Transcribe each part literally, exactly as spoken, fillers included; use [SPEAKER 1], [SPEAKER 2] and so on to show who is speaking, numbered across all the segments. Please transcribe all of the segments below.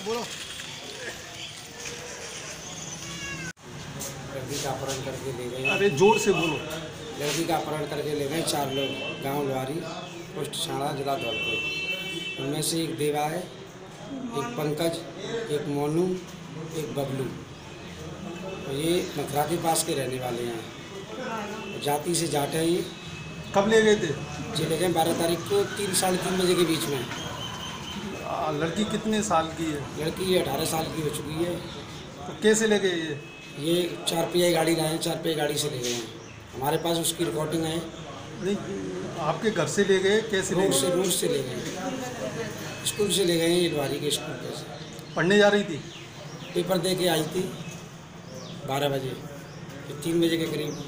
[SPEAKER 1] बोलो।
[SPEAKER 2] लड़की का अपहरण करके ले गए।
[SPEAKER 1] अरे जोर से बोलो।
[SPEAKER 2] लड़की का अपहरण करके ले गए चार लोग, गांव लुहारी, पोस्ट छाड़ा, जिला धौलपुर। उनमें से एक देवा है, एक पंकज, एक मोनू, एक बबलू। और ये मथुरा के पास के रहने वाले हैं, जाति से जाट है ये।
[SPEAKER 1] कब ले गए थे?
[SPEAKER 2] जी ले गए बारह तारीख को तीन साढ़े तीन बजे के बीच में।
[SPEAKER 1] आ, लड़की कितने साल की है?
[SPEAKER 2] लड़की ये अठारह साल की हो चुकी है।
[SPEAKER 1] तो कैसे ले गए ये?
[SPEAKER 2] ये चार पहिया गाड़ी लाए हैं, चार पहिया गाड़ी से ले गए हैं। हमारे पास उसकी रिकॉर्डिंग है।
[SPEAKER 1] नहीं, आपके घर से ले गए? कैसे ले
[SPEAKER 2] रोड
[SPEAKER 1] गए?
[SPEAKER 2] से रोड से ले गए, स्कूल से ले गए हैं, इलवारी के स्कूल पे से।
[SPEAKER 1] पढ़ने जा रही थी?
[SPEAKER 2] पेपर दे के आई थी बारह बजे, फिर तीन बजे के करीब।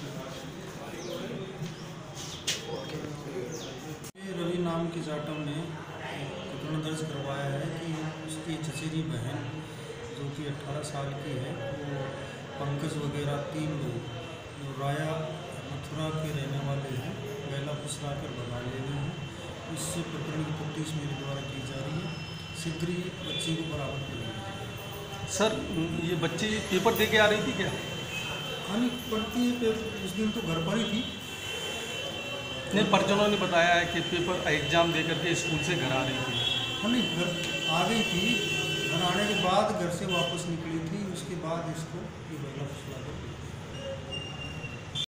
[SPEAKER 3] रवि नाम की जाटव ने प्रकरण दर्ज करवाया है कि उसकी चचेरी बहन जो कि अठारह साल की है, वो पंकज वगैरह तीन लोग जो राया मथुरा के रहने वाले हैं, बेला फुसला कर भगा ले गए हैं। इससे प्रकरण की तफ्तीश मेरे द्वारा की जा रही है। शीघ्र ही बच्ची को बरामद करेंगे।
[SPEAKER 1] सर, ये बच्ची पेपर दे के आ रही थी क्या?
[SPEAKER 3] खानी पड़ती है, उस दिन तो घर पर ही थी।
[SPEAKER 1] नहीं, परिजनों ने बताया है कि पेपर एग्जाम दे करके स्कूल से घर आ रही थी।
[SPEAKER 3] हाँ, नहीं, घर आ गई थी। घर आने के बाद घर से वापस निकली थी, उसके बाद इसको ये बेला फुसला कर